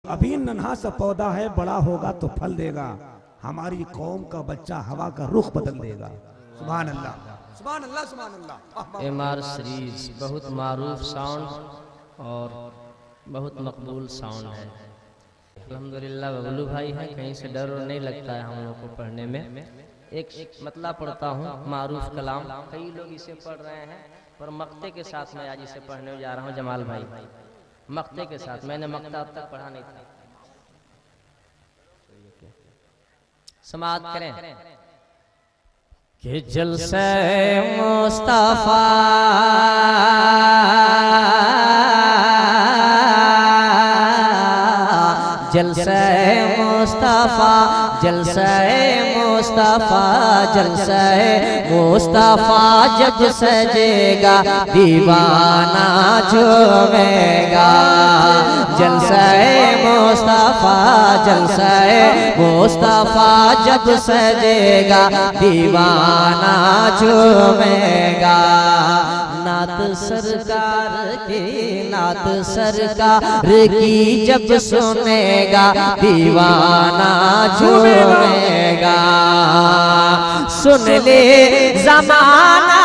अभी नन्हा सा पौधा है, बड़ा होगा तो फल देगा। हमारी कौम का बच्चा हवा का रुख बदल देगा। सुभान अल्लाह, सुभान अल्लाह, सुभान अल्लाह। एमआर सीरीज बहुत मारूफ साउंड और बहुत मकबूल साउंड है। अल्हम्दुलिल्लाह बबलू भाई हैं, कहीं से डर नहीं लगता है हम लोग को पढ़ने में। एक मतलब पढ़ता हूँ मारूफ कलाम, कई लोग इसे पढ़ रहे हैं पर मक्ते के साथ मैं आज इसे पढ़ने जा रहा हूँ। जमाल भाई मक्ते के साथ, मैंने मक्ता अब तक पढ़ा नहीं था। समाअत करें कि जलसे मुस्तफा जलसे मुस्तफा जलसे मुस्तफा जलसे मुस्तफा जब सजेगा दीवाना झूमेगा। जलसे मुस्तफा जलसे मुस्तफा जब सजेगा दीवाना झूमेगा। नात सरकार की नात सरकार की जब सुनेगा दीवाना झूमेगा। सुन ले ज़माना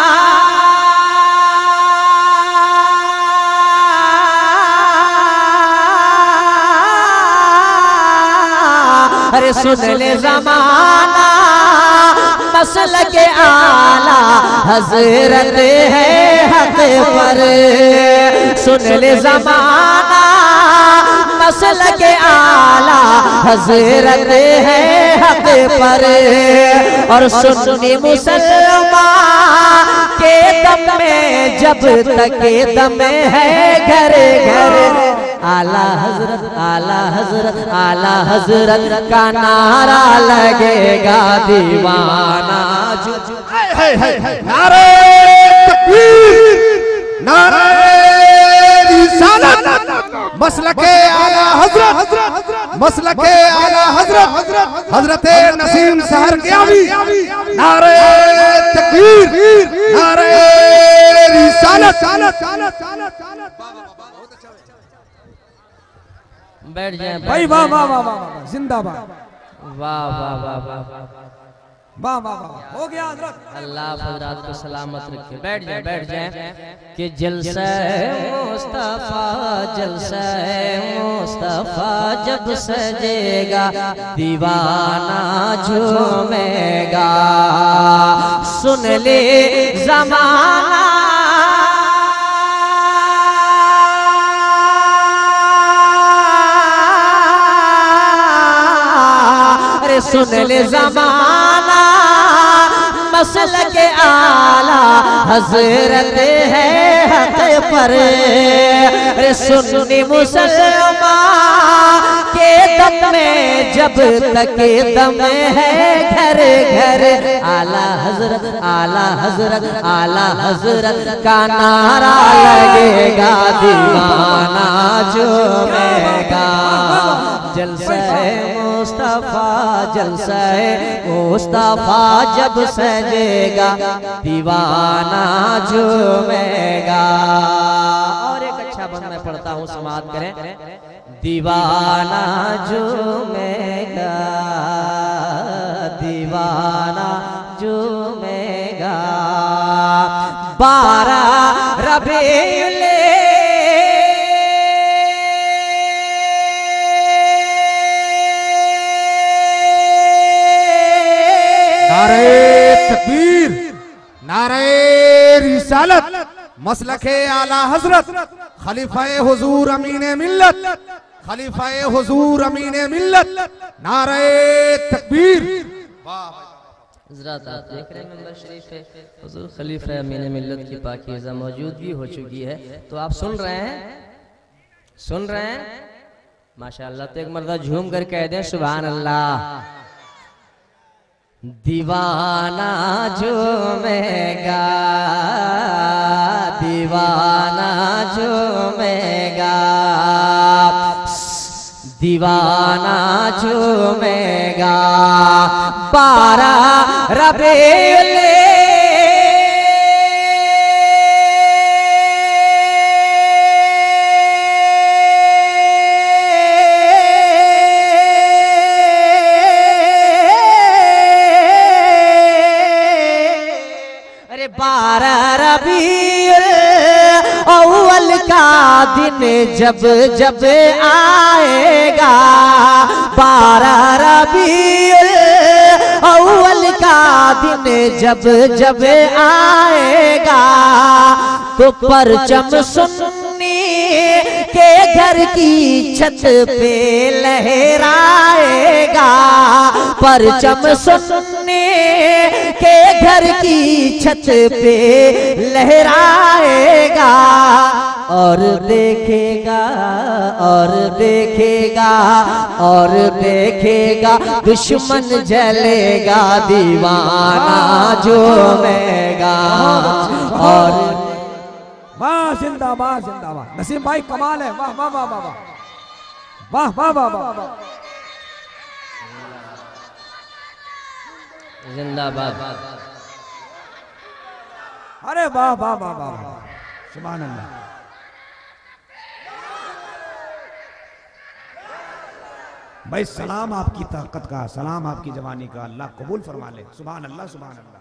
अरे सुन ले ज़माना मसलक आला हजरत है हक पर। सुन ले ज़माना मसलक आला हजरत है हक पर। और सुन्नी मुसलमान के दम में जब तक दम है घर घर आला हजरत आला हजरत आला हजरत का नारा लगेगा दीवाना नारे तकबीर, नारे रिसालत, मसलके आला हजरत, मसलके आला हजरत हजरत नसीम शहर गयावी। नारे तकबीर, नारे रिसालत। बैठ जाए भाई, वाह वाह वाह वाह, जिंदाबाद, वाह वाह वाह वाह वाह वाह वाह। हो गया हजरत, अल्लाह हजरात को सलामत रखे। बैठ जाए बैठ जाए कि जलसा मुस्तफा जलसा मुस्तफा जब सजेगा दीवाना झूमेगा। सुन ले ज़माना सुन ले ज़माना मसलक आला हजरत है हक पर। सुन्नी मुसलमान के दम में जब तक दम है घर घर आला हजरत आला हजरत आला हजरत का नारा लगेगा दीवाना झूमेगा। जलसा मुस्तफा जलसा मुस्तफा जब सजेगा दीवाना झूमेगा। और एक अच्छा बंद मैं पढ़ता हूँ, समाअत करें। दीवाना झूमेगा दीवाना झूमेगा। 12 रबीउल नारे तकबीर, नारे रिसालत, मसलके आला हजरत, खलीफाए हुजूर अमीने मिल्लत, खलीफाए हुजूर अमीने मिल्लत। नारे तकबीर। हज़रात आप देख रहे हैं मेंबर शरीफ है हुजूर खलीफा अमीन मिल्लत की पाकीज़ा मौजूदगी हो चुकी है। तो आप सुन रहे हैं माशाअल्लाह। तो एक मर्दा झूम कर कह दें सुभान अल्लाह। दीवाना झूमेगा दीवाना झूमेगा दीवाना झूमेगा। 12 रबीउल 12 रबीउल अव्वल का दिन जब जब आएगा, 12 रबीउल अव्वल का दिन जब जब आएगा, तो परचम सुन्नी के घर की छत पे लहराएगा, परचम सुन्नी के घर की छत पे लहराएगा, और देखेगा और देखेगा और देखेगा, दुश्मन जलेगा, दीवाना झूमेगा। और वाह जिंदाबाद जिंदाबाद, नसीम भाई कमाल है, वाह वाह वाह वाह वाह वाह वाह वाह वाह, जिंदाबाद। अरे वाह वाह वाह वाह वाह, सुभान अल्लाह। भाई सलाम आपकी ताकत का, सलाम आपकी जवानी का, अल्लाह कबूल फरमा ले। सुभान अल्लाह सुभान अल्लाह।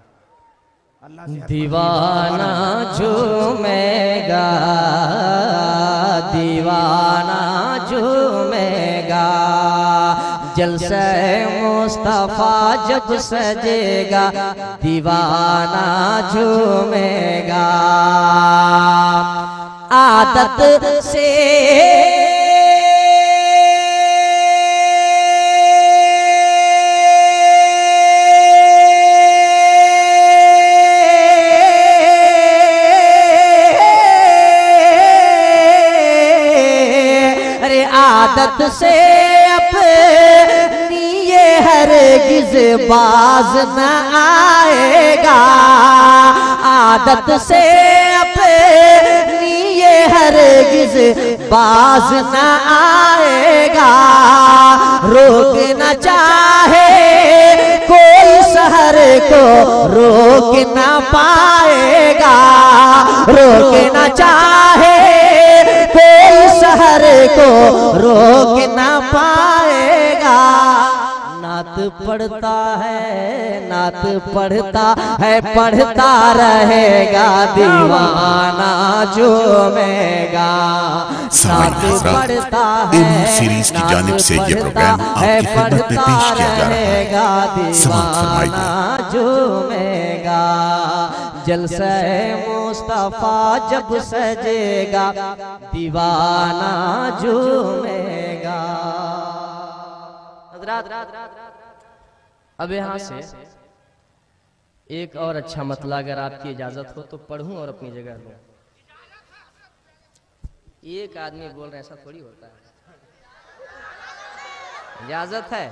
दीवाना झूमेगा, दीवाना झूमेगा, जलसे मुस्तफा जब सजेगा, दीवाना झूमेगा। आदत से आदत से अपनी ये हरगिज़ बाज न आएगा, आदत से अपनी ये हरगिज़ बाज न आएगा, रोक न चाहे कोई सहर को रोक न पाएगा, रोक न चाहे कोई सहर को रोक न पाएगा। नात पढ़ता है, नात पढ़ता है, पढ़ता रहेगा, दीवाना झूमेगा। नात पढ़ता है, सीरीज की जानिब से ये प्रोग्राम आपकी खिदमत में पेश किया जा रहा है, दीवाना झूमेगा। जलसे मुस्तफा जब सजेगा, दीवाना झूमेगा। अब यहाँ से एक और अच्छा मतला अगर आपकी इजाजत हो तो पढ़ूं और अपनी जगह लूं। एक आदमी बोल रहे ऐसा थोड़ी होता है, इजाजत है।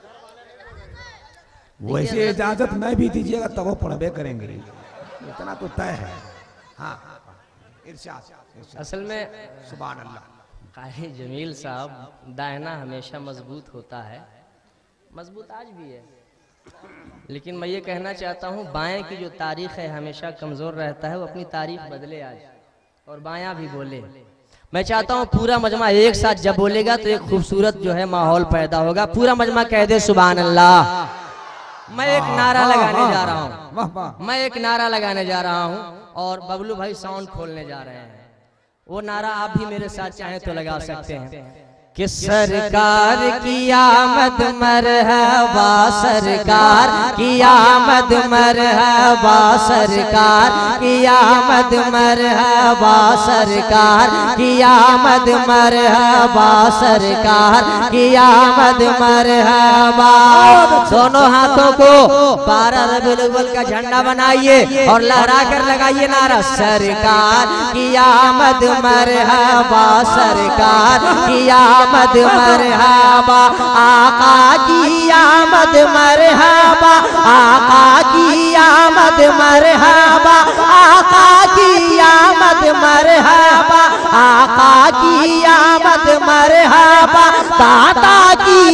वैसे इजाजत मैं भी दीजिएगा तब वो पढ़बे करेंगे, इतना तो तय है। हाँ इरशाद। असल में सुभान अल्लाह, कारी जमील साहब, दाहिना हमेशा मजबूत होता है, मजबूत आज भी है, लेकिन मैं ये कहना चाहता हूँ बाएं की जो तारीख है हमेशा कमज़ोर रहता है, वो अपनी तारीख बदले आज और बायां भी बोले। मैं चाहता हूँ पूरा मजमा एक साथ जब बोलेगा तो एक खूबसूरत जो है माहौल पैदा होगा। पूरा मजमा कह दे सुभान अल्लाह। मैं एक नारा लगाने जा रहा हूँ, मैं एक नारा लगाने जा रहा हूँ और बबलू भाई साउंड खोलने जा रहे हैं। वो नारा आप भी मेरे साथ चाहें तो लगा सकते हैं कि सरकार की आमद मरहबा, सरकार की आमद मरहबा, सरकार की आमद मरहबा, सरकार की आमद मरहबा, सरकार की आमद मरहबा। दोनों हाथों को 12 रबीउल अव्वल का झंडा बनाइए और लहरा कर लगाइए नारा, सरकार की आमद मरहबा, सरकार की आमद मरहबा, आका की आमद मरहबा, आका की आमद मरहबा, आका की आमद मरहबा, आका की आमद मरहबा, दाता की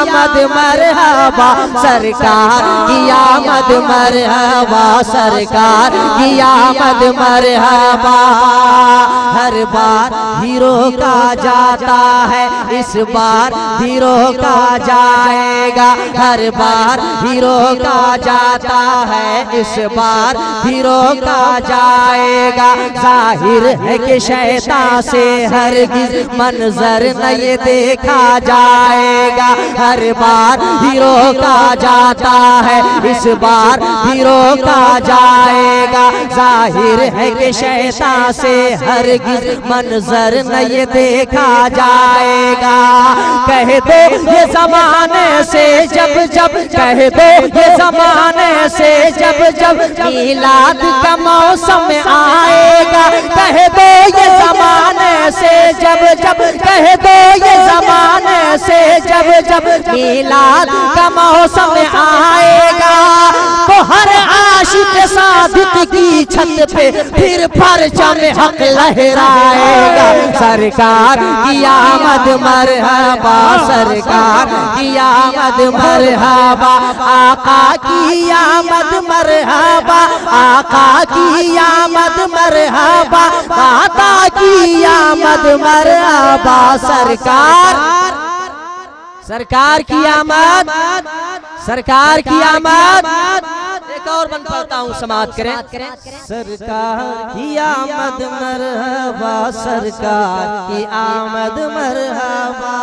आमद मरहबा सरकार की आमद मरहबा सरकार की आमद मरहबा। हर बार हीरो का जाता है इस बार हीरो का जाएगा, हर बार हीरो का जाता है इस बार हीरो का जाएगा। जाहिर है कि शैतान से हरगिज़ मंजर न ये देखा जाएगा, हर बार हीरो का जाता है इस बार हीरो का जाएगा। जाहिर है कि शैतान से हरगिज़ मंजर न ये देखा जाएगा। कह दो ये ज़माने से जब जब, कह दो ये ज़माने से जब जब मीलाद का मौसम आएगा, कह दो ये ज़माने से जब जब, कह दो ये ज़माने से जब जब मीलाद का मौसम आएगा, तो हर आशिक सादिक की छत पे फिर परचम हक लहराएगा। सरकार की आमद मरहबा सरकार की आमद मरहबा, आका की आमद मरहबा आका की आमद मरहबा, माता की आमद मरहबा सरकार, सरकार की आमद, सरकार की आमद। एक और बन पढ़ता हूँ, समाप्त करें। सरकार की आमद मरहबा सरकार की आमद मरहबा।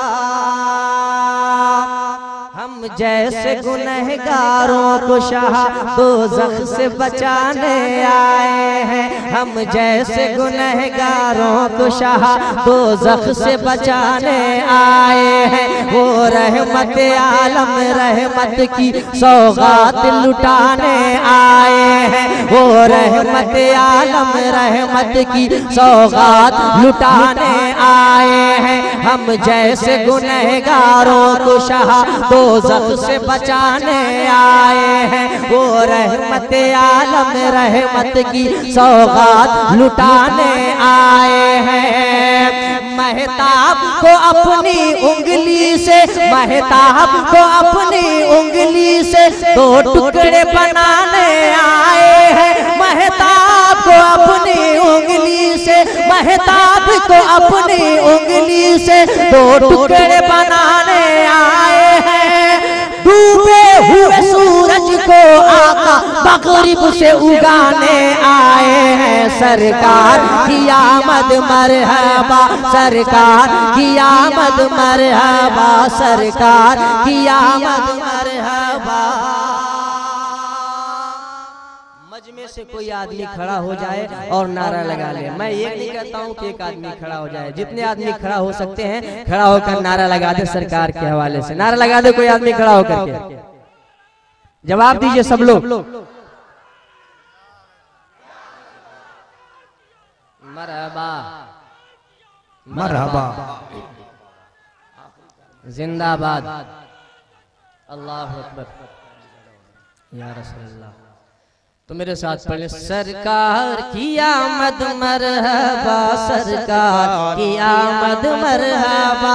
हम जैसे गुनहगारों को शाह दोज़ख से बचाने आए हैं, हम जैसे गुनहगारों को शाह दोज़ख से बचाने आए हैं। वो रहमत आलम रहमत की सौगात लुटाने आए हैं, वो रहमत आलम रहमत की सौगात लुटाने आए हैं। हम जैसे गुनहगारों को शाह दोज़ख से बचाने आए हैं, वो रहमत आलम रहमत की सौगात लुटाने आए हैं। महताब को अपनी उंगली से, महताब को अपनी उंगली से दो टुकड़े बनाने आए हैं, महताब को अपनी उंगली से, महताब को अपनी उंगली से दो टुकड़े बनाने आए हैं। डूबे हुए सूरज को आका मगरिब से उगाने आए हैं। सरकार की आमद मरहबा सरकार की आमद मरहबा सरकार की आमद मरहबा। मजमे से कोई आदमी खड़ा हो जाए और नारा लगा ले। मैं ये नहीं कहता हूँ कि एक आदमी खड़ा हो जाए, जितने आदमी खड़ा हो सकते हैं खड़ा होकर नारा लगा दे सरकार के हवाले से। नारा लगा दे कोई आदमी खड़ा होकर के, जवाब दीजिए सब लोग। मरहबा मरहबा जिंदाबाद अल्लाहु अकबर या रसूलल्लाह। तो मेरे साथ पढ़े। सरकार की आमद मरहबा सरकार की आमद मरहबा।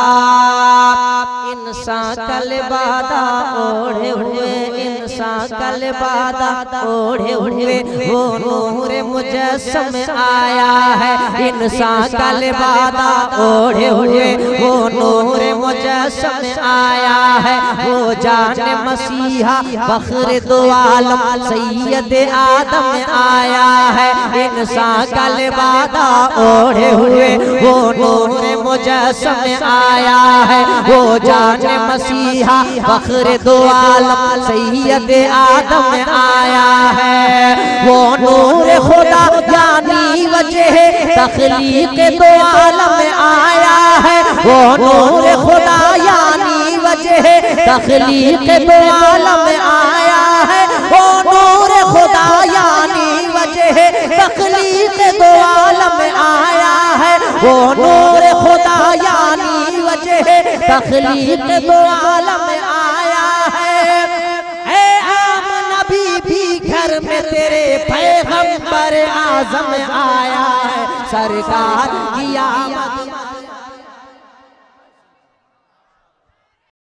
इंसान का लिबादा ओढ़े हुए, इंसान का लिबादा ओढ़े हुए वो नूर मुजस्सम आया है, इंसान का लिबादा ओढ़े हुए वो नूर मुजस्सम आया है। वो जाने मसीहा फख्र दो आलम सैयद आदम आया है, इंसान का लिबादा ओढ़े हुए वो नूर मुजस्सम आया है। वो जाने मसीहा फख्र दो आलम सैयद आदम आया है। वो नूर खुदा यानी वजह तख्लीक दो आलम आया है, वो नूर खुदा यानी वजह तख्लीक दो आलम आया है। वो नूर खुदा यानी वजह तख्लीक दो आलम आया है, वो नूर खुदा यानी वजह तख्लीक दो आलम आया है। ऐ आम नबी भी घर में तेरे पैगंबर आज़म आया है। सरकार की आमद